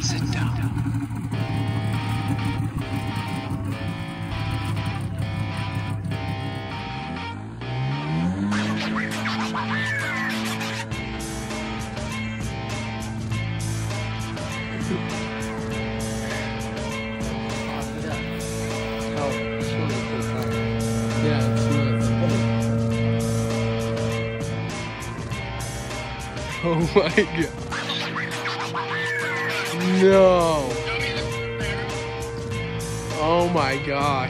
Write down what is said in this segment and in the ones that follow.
sit down. Oh my god. No. Oh my gosh.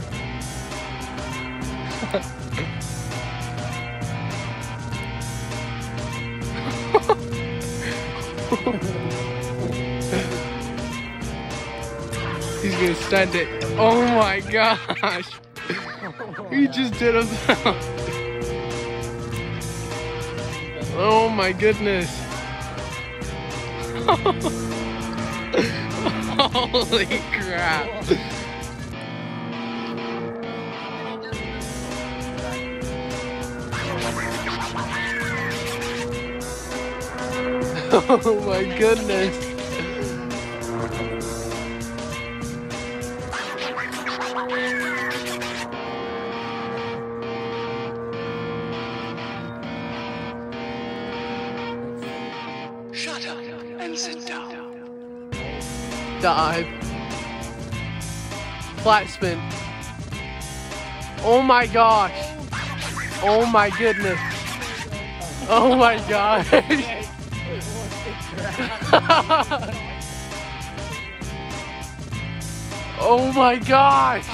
He's gonna send it. Oh my gosh. He just did a Oh my goodness. Holy crap. Oh my goodness. Shut up and sit down. Dive. Flat spin. Oh my gosh. Oh my goodness. Oh my gosh. Oh my gosh.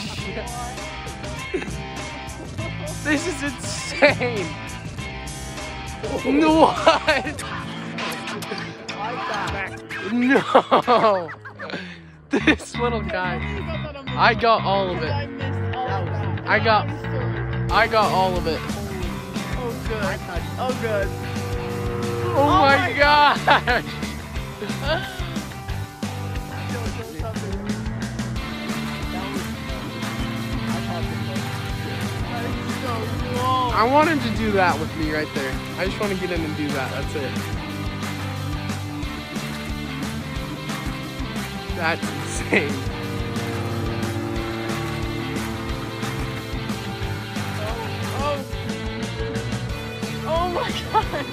This is insane. What? No! This little guy. I got all of it. I got all of it. Oh good. Oh good. Oh my gosh! I want him to do that with me right there. I just want to get in and do that. That's it. That's insane. Oh my god.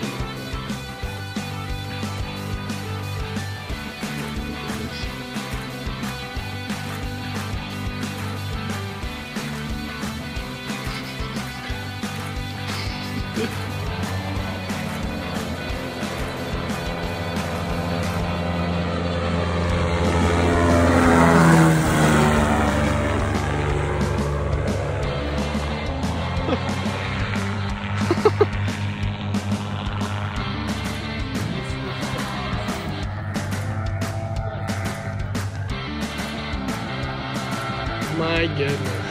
My goodness.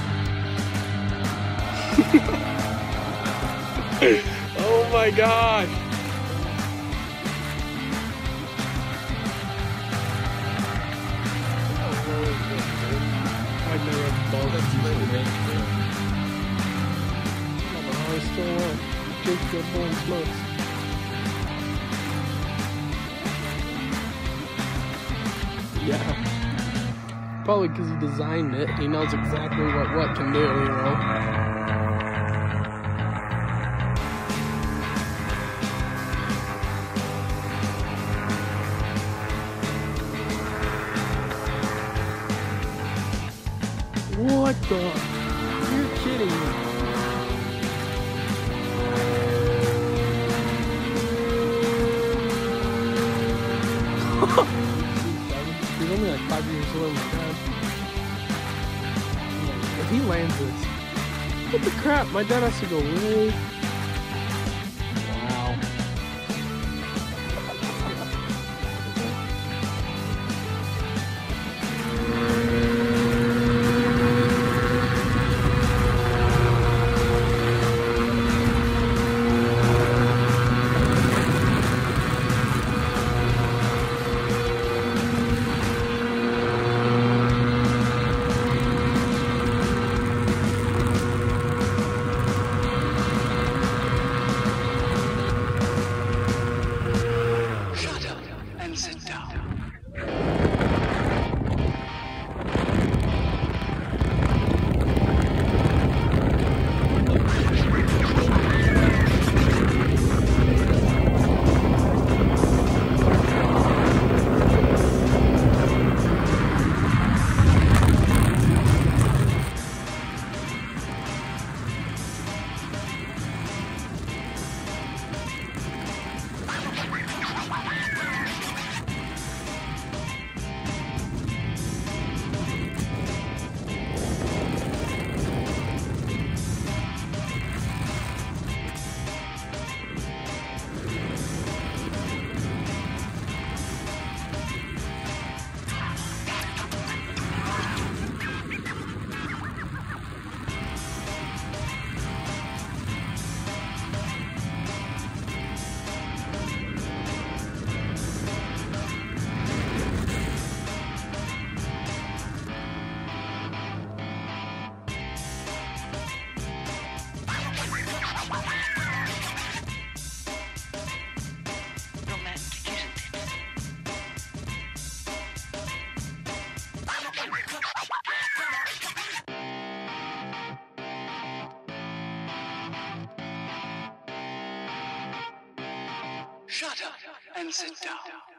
Oh my gosh. I've never balled that I still want Jake to go blowing smokes. Yeah. Probably because he designed it. He knows exactly what can do, you know. What the? You're kidding me. He's only like 5 years old, my dad. If he lands this, what the crap? My dad has to go way. Wow. and sit down.